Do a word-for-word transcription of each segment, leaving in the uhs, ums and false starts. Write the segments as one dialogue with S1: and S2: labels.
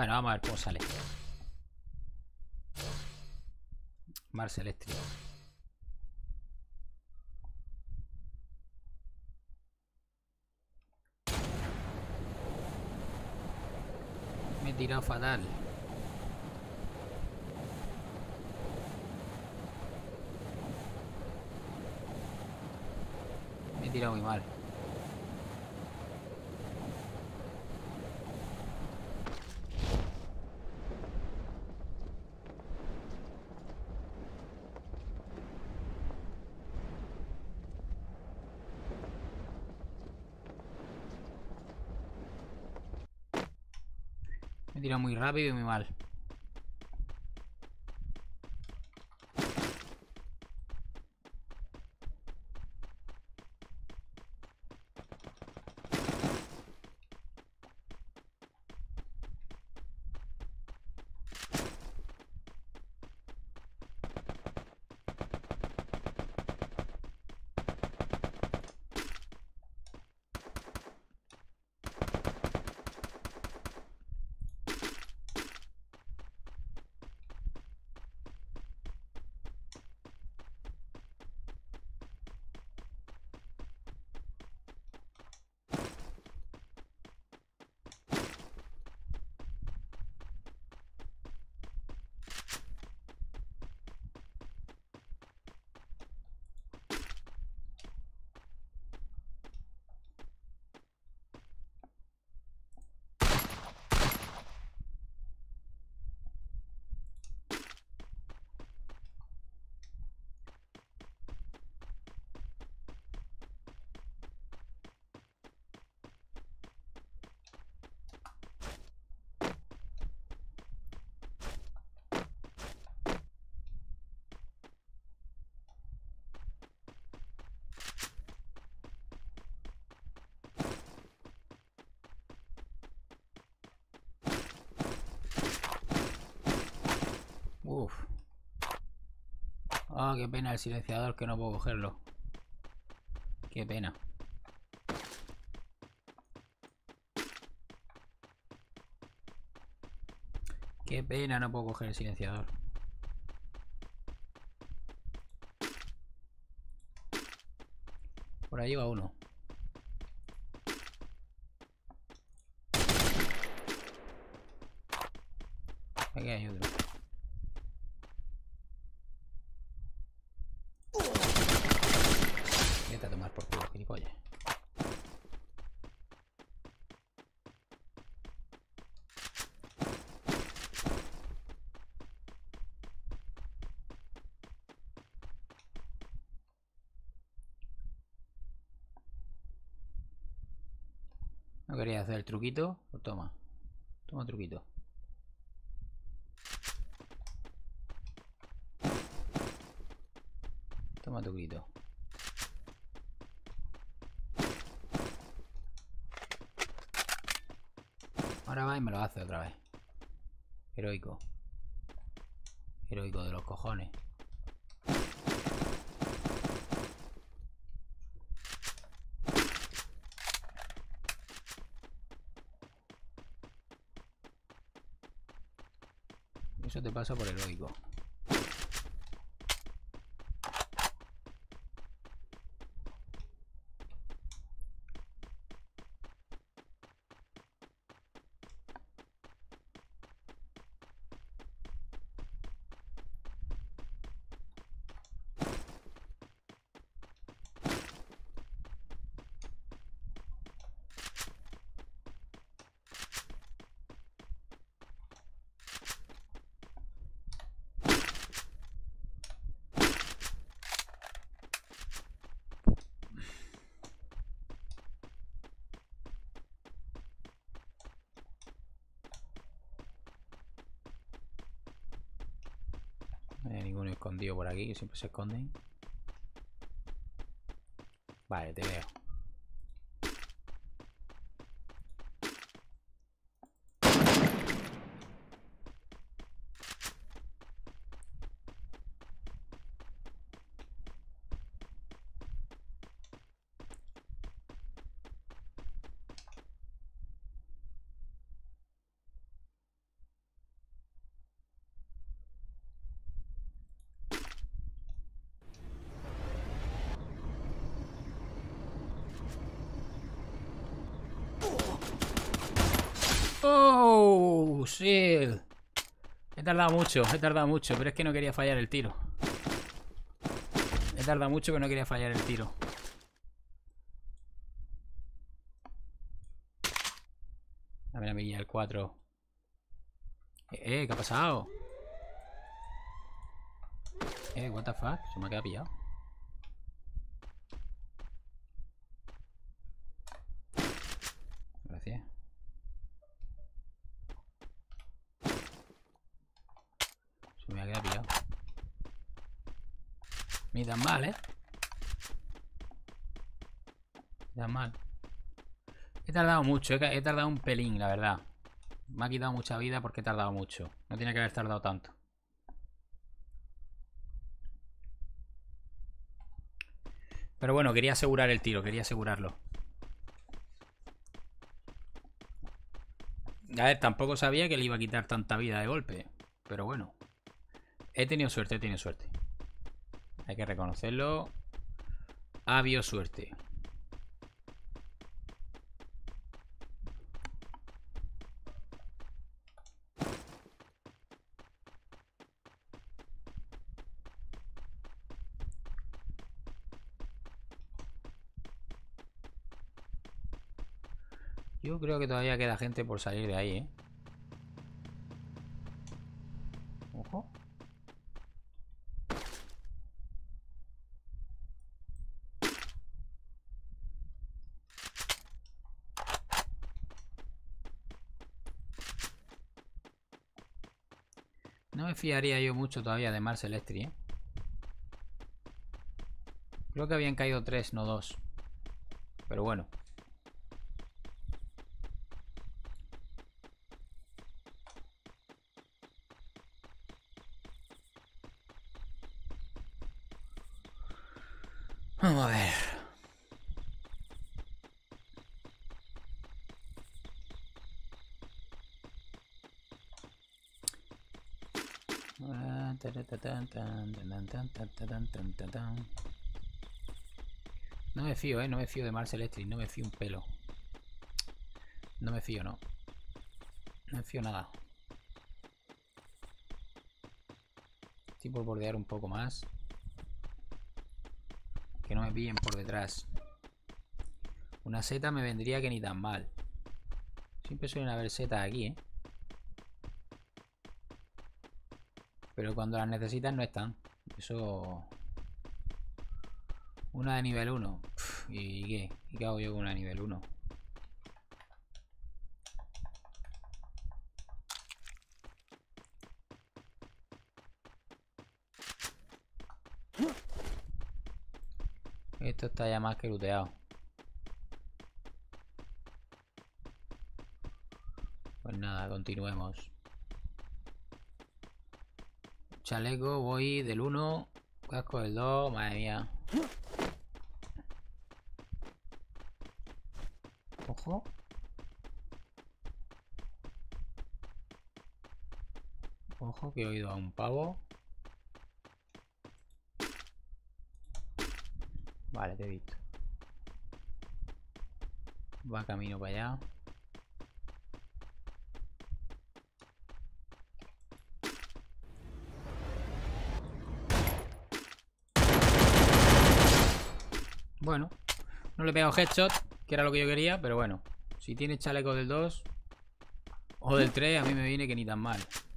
S1: Bueno, vamos a ver cómo sale. Mars eléctrico. Me he tirado fatal. Me he tirado muy mal. Me he tirado muy rápido y muy mal. Uf. Ah, qué pena el silenciador, que no puedo cogerlo. Qué pena. Qué pena, no puedo coger el silenciador. Por ahí va uno. Aquí hay otro. Vete a tomar por culo, gilipollas. No quería hacer el truquito, pues toma. Toma truquito. Toma truquito. Ahora va y me lo hace otra vez. Heroico. Heroico de los cojones. Eso te pasa por heroico. No hay ninguno escondido por aquí, que siempre se esconden. Vale, te veo. ¡Oh! ¡Sí! He tardado mucho, he tardado mucho, pero es que no quería fallar el tiro. He tardado mucho, pero no quería fallar el tiro. A ver, a mí el cuatro. Eh, eh, ¿qué ha pasado? Eh, what the fuck, se me ha quedado pillado. Gracias. Se me ha quedado pillado. Ni tan mal, ¿eh? Ni tan mal. He tardado mucho, he, he tardado un pelín, la verdad. Me ha quitado mucha vida porque he tardado mucho. No tiene que haber tardado tanto. Pero bueno, quería asegurar el tiro, quería asegurarlo. A ver, tampoco sabía que le iba a quitar tanta vida de golpe. Pero bueno. He tenido suerte, he tenido suerte. Hay que reconocerlo. Ha habido suerte. Yo creo que todavía queda gente por salir de ahí, ¿eh? Ojo. No me fiaría yo mucho todavía de Mars Electric, ¿eh? Creo que habían caído tres, no dos. Pero bueno. Vamos a ver. No me fío, eh. No me fío de Mars Electric. No me fío un pelo. No me fío, no. No me fío nada. Estoy por bordear un poco más. Que no me pillen por detrás. Una seta me vendría que ni tan mal. Siempre suelen haber setas aquí, ¿eh? Pero cuando las necesitan no están. Eso... Una de nivel uno. Uf, ¿y qué? ¿Y qué hago yo con una de nivel uno? Esto está ya más que looteado. Pues nada, continuemos. Chaleco, voy del uno. Casco del dos, madre mía. Ojo. Ojo, que he oído a un pavo. Vale, te he visto. Va camino para allá. Bueno, no le he pegado headshot, que era lo que yo quería, pero bueno. Si tiene chaleco del dos o del tres, a mí me viene que ni tan mal.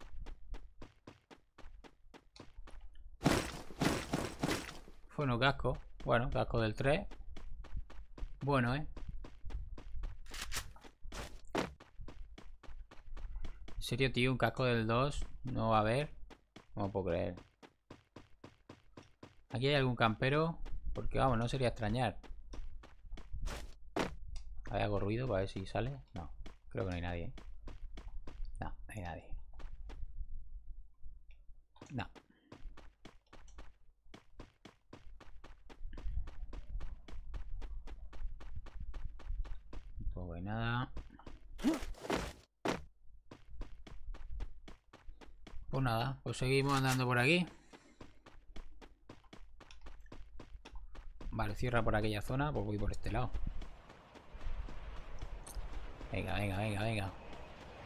S1: Bueno, casco. Bueno, casco del tres. Bueno, ¿eh? En serio, tío, un casco del dos no va a haber. No puedo creer. ¿Aquí hay algún campero? Porque, vamos, no sería extrañar. ¿Hay algo ruido para ver si sale? No, creo que no hay nadie, ¿eh? No, no hay nadie. No. Tampoco hay nada. Pues nada, pues seguimos andando por aquí. Vale, cierra por aquella zona, pues voy por este lado. Venga, venga, venga, venga.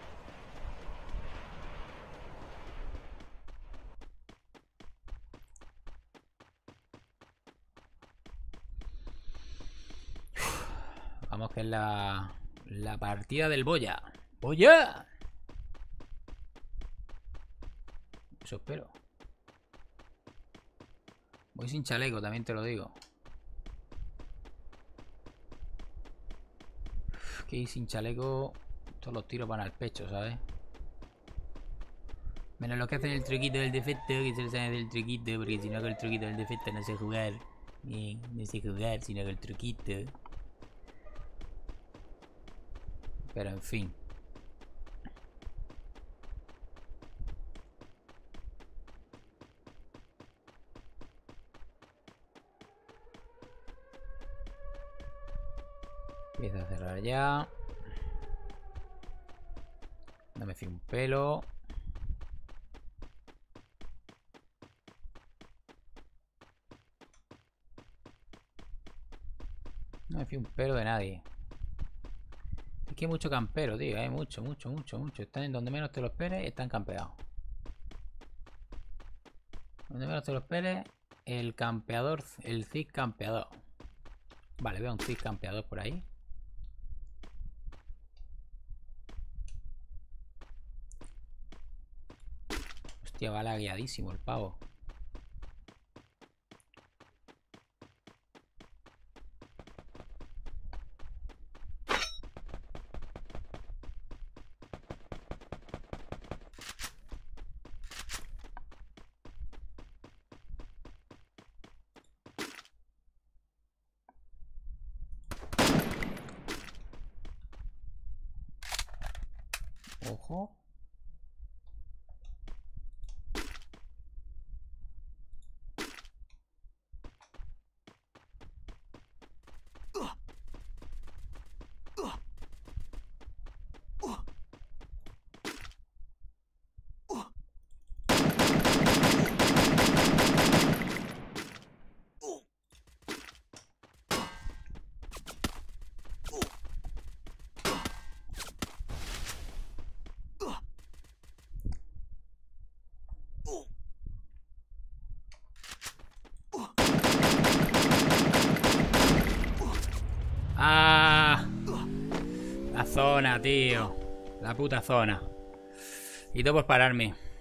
S1: Vamos, que es la, la partida del Boya. ¡Boya! Eso espero. Voy sin chaleco, también te lo digo. Uf, que ir sin chaleco, todos los tiros van al pecho, ¿sabes? Menos los que hacen el truquito del defecto, que se les hace el truquito, porque si no hago el truquito del defecto no sé jugar. Bien, no sé jugar si no hago el truquito. Pero en fin. Empieza a cerrar ya. No me fío un pelo. No me fío un pelo de nadie. Es que hay mucho campero, tío. Hay mucho, mucho, mucho, mucho. Están en donde menos te lo esperes, están campeados. Donde menos te lo esperes, el campeador, el Zig campeador. Vale, veo un Zig campeador por ahí. Hostia, va lagueadísimo el pavo. Ojo. ¡Ah! La zona, tío. La puta zona. Y todo por pararme.